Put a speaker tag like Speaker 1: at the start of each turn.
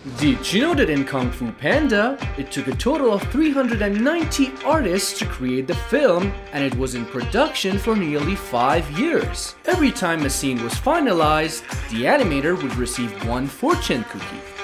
Speaker 1: Did you know that in Kung Fu Panda, it took a total of 390 artists to create the film, and it was in production for nearly 5 years. Every time a scene was finalized, the animator would receive one fortune cookie.